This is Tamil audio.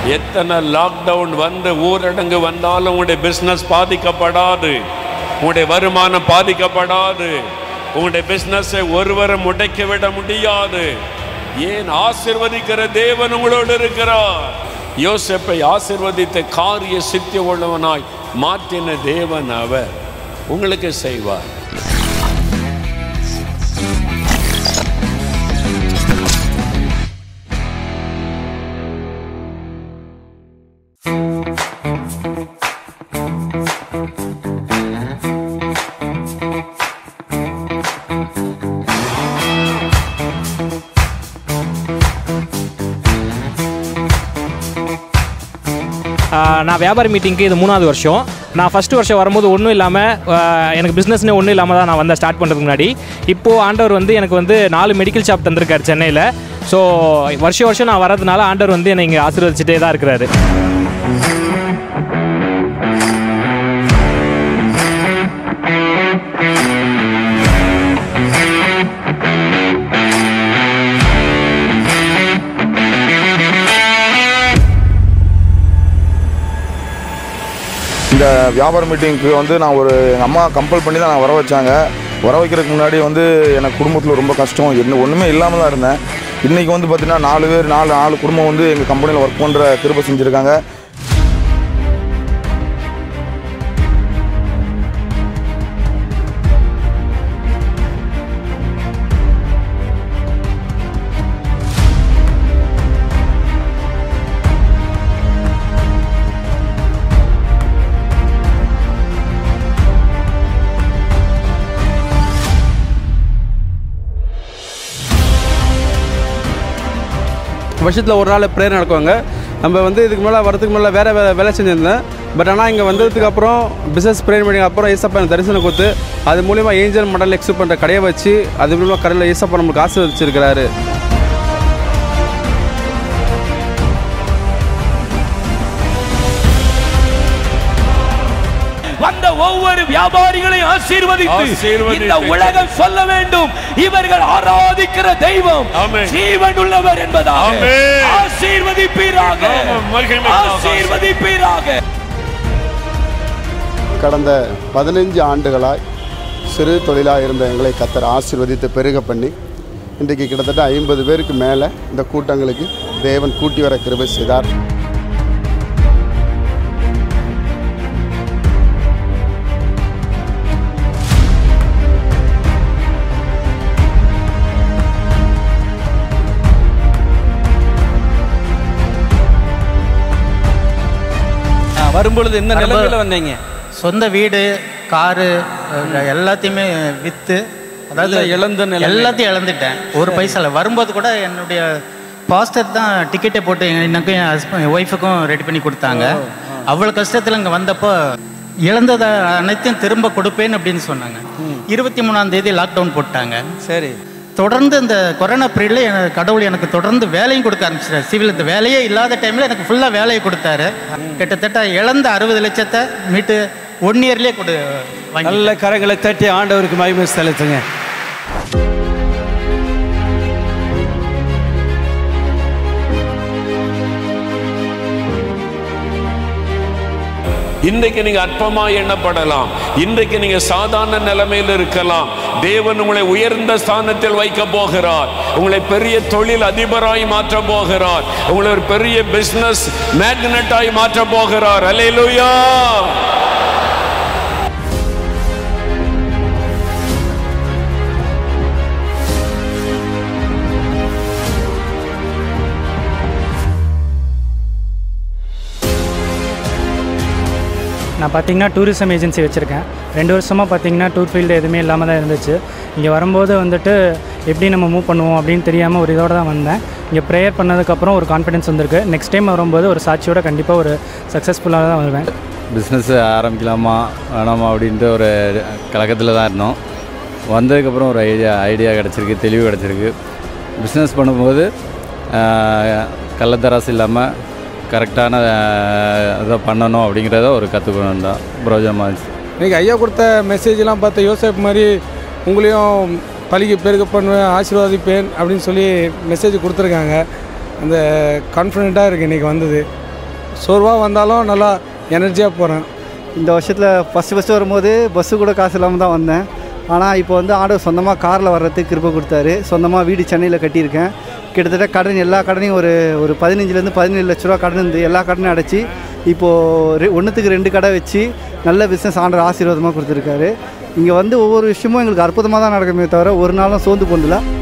எத்தனை லாக்டவுன் வந்து ஊரடங்கு வந்தாலும் உங்களுடைய பிஸ்னஸ் பாதிக்கப்படாது, உங்களுடைய வருமானம் பாதிக்கப்படாது, உங்களுடைய பிஸ்னஸை ஒருவரை முடக்கி விட முடியாது. ஏன்? ஆசீர்வதிக்கிற தேவன் உங்களோடு இருக்கிறார். யோசேப்பை ஆசீர்வதித்த காரிய சித்தி உள்ளவனாய் மாற்றின தேவன் அவர் உங்களுக்கு செய்வார். நான் வியாபாரி மீட்டிங்க்கு இது 3வது வருஷம். நான் ஃபஸ்ட்டு வருஷம் வரும்போது ஒன்றும் இல்லாமல், எனக்கு பிஸ்னஸ்னே ஒன்றும் இல்லாமல் தான் நான் வந்து ஸ்டார்ட் பண்ணுறதுக்கு முன்னாடி. இப்போது ஆண்டவர் வந்து எனக்கு வந்து 4 மெடிக்கல் ஷாப் தந்திருக்கார் சென்னையில். ஸோ வருஷம் நான் வரதுனால ஆண்டவர் வந்து என்னை இங்கே ஆசீர்வதிச்சுட்டே தான் இருக்கிறாரு. இந்த வியாபார மீட்டிங்க்கு வந்து நான் எங்கள் அம்மா கம்பல் பண்ணி தான் நான் வர வச்சாங்க. வர வைக்கிறதுக்கு முன்னாடி வந்து எனக்கு குடும்பத்தில் ரொம்ப கஷ்டம், ஒன்றுமே இல்லாமல் தான் இருந்தேன். இன்றைக்கி வந்து பார்த்திங்கன்னா 4 பேர் 4 குடும்பம் வந்து எங்கள் கம்பெனியில் ஒர்க் பண்ணுற கிருபை செஞ்சுருக்காங்க. வருஷத்தில் ஒரு நாள் ப்ரேயர் நடக்குவாங்க. நம்ம வந்து இதுக்கு மேலே வரதுக்கு மேலே வேறு வேலை செஞ்சுருந்தேன். பட் ஆனால் இங்கே வந்ததுக்கப்புறம் பிஸ்னஸ் ப்ரேயர் மீட்டிங் அப்புறம் ஏசப்பா எனக்கு தரிசனம் கொடுத்து அது மூலிமா ஏஞ்சல் மாடல் எக்ஸ்போர்ட் பண்ணுற கடையை வச்சு அது மூலிமா கடையில் ஏசப்பா நம்மளுக்கு ஆசீர்வதிச்சிருக்கிறாரு. வந்த ஒவ்வொரு வியாபாரிகளையும் ஆசீர்வதித்து இந்த உலகம் சொல்ல வேண்டும், இவர்கள் ஆராதிக்கிற தெய்வம் ஜீவன் உள்ளவர் என்பதாக. ஆசீர்வதிப்பீராக, ஆசீர்வதிப்பீராக. கடந்த 15 ஆண்டுகளாய் சிறு தொழிலாக இருந்த எங்களை கர்த்தர் ஆசீர்வதித்து பெருக பண்ணி இன்றைக்கு கிட்டத்தட்ட 50 பேருக்கு மேலே இந்த கூட்டங்களுக்கு தேவன் கூட்டி வர கிருபை செய்தார். வரும்பொழுது என்ன நிலைமையில் வந்தீங்க? சொந்த வீடு, காரு எல்லாத்தையுமே விற்று, அதாவது எல்லாத்தையும் இழந்துட்டேன். ஒரு பைசாவில் வரும்போது கூட என்னுடைய பாஸ்டர் தான் டிக்கெட்டை போட்டு எனக்கும் என் ஒய்ஃபுக்கும் ரெடி பண்ணி கொடுத்தாங்க. அவ்வளோ கஷ்டத்தில் இங்கே வந்தப்போ இழந்ததை அனைத்தையும் திரும்ப கொடுப்பேன் அப்படின்னு சொன்னாங்க. 23ஆம் தேதி லாக்டவுன் போட்டாங்க. சரி, தொடர்ந்து இந்த கொரோனா பீரியடில் கடவுள் எனக்கு தொடர்ந்து வேலையும் கொடுக்க ஆரம்பிச்சிட்டார். சிவில் இந்த வேலையே இல்லாத டைமில் எனக்கு ஃபுல்லாக வேலையை கொடுத்தாரு. கிட்டத்தட்ட இழந்த 60 லட்சத்தை மீட்டு 1 இயர்லேயே நல்ல கரங்களை தட்டி ஆண்டவருக்கு மகிமை செலுத்துங்க. இன்றைக்கு நீங்க அற்பமா எண்ணப்படலாம், இன்றைக்கு நீங்க சாதாரண நிலைமையில் இருக்கலாம். தேவன் உங்களை உயர்ந்த ஸ்தானத்தில் வைக்க போகிறார். உங்களை பெரிய தொழில் அதிபராய் மாற்ற போகிறார். உங்களை ஒரு பெரிய பிசினஸ் மேக்னட்டாய் மாற்ற போகிறார். அல்லேலூயா. நான் பார்த்தீங்கன்னா டூரிசம் ஏஜென்சி வச்சுருக்கேன். 2 வருஷமாக பார்த்தீங்கன்னா டூர் ஃபீல்டு எதுவுமே இல்லாமல் தான் இருந்துச்சு. இங்கே வரும்போது வந்துட்டு எப்படி நம்ம மூவ் பண்ணுவோம் அப்படின்னு தெரியாமல் ஒரு இதோடு தான் வந்தேன். இங்கே ப்ரேயர் பண்ணதுக்கப்புறம் ஒரு கான்ஃபிடென்ஸ் வந்திருக்கு. நெக்ஸ்ட் டைம் வரும்போது ஒரு சாட்சியோட கண்டிப்பாக ஒரு சக்ஸஸ்ஃபுல்லாக தான் வருவேன். பிஸ்னஸ் ஆரம்பிக்கலாமா வேணாமா அப்படின்ட்டு ஒரு கலக்கத்தில் தான் இருந்தோம். வந்ததுக்கப்புறம் ஒரு ஐடியா கிடச்சிருக்கு, தெளிவு கிடச்சிருக்கு. பிஸ்னஸ் பண்ணும்போது கள்ளத்தராசு இல்லாமல் கரெக்டான இதை பண்ணணும் அப்படிங்கிறத ஒரு கற்றுக்கணும் தான் பிரயோஜனமாக இருந்துச்சு. இன்றைக்கி ஐயா கொடுத்த மெசேஜெலாம் பார்த்து யோசேப் மாதிரி உங்களையும் பலிக்கு பெருக பண்ணுவேன், ஆசீர்வாதிப்பேன் அப்படின்னு சொல்லி மெசேஜ் கொடுத்துருக்காங்க. அந்த கான்ஃபிடெண்ட்டாக இருக்குது இன்றைக்கி வந்தது. சோர்வாக வந்தாலும் நல்லா எனர்ஜியாக போகிறேன். இந்த வருஷத்தில் ஃபஸ்ட்டு வரும்போது பஸ்ஸு கூட காசு இல்லாமல் தான் வந்தேன். ஆனால் இப்போ வந்து ஆண்டவர் சொந்தமாக காரில் வர்றதுக்கு கிருபை கொடுத்தாரு. சொந்தமாக வீடு சென்னையில் கட்டியிருக்கேன். கிட்டத்தட்ட கடன் எல்லா கடனையும் ஒரு 15 17 லட்ச ரூபா கடன் இருந்து எல்லா கடனையும் அடைச்சி இப்போது 1க்கு 2 கடை வச்சு நல்ல பிஸ்னஸ் ஆண்டவர் ஆசீர்வாதமாக கொடுத்துருக்காரு. இங்கே வந்து ஒவ்வொரு விஷயமும் எங்களுக்கு அற்புதமாக தான் நடக்குமே தவிர ஒரு நாளும் சோர்ந்து போனதில்லை.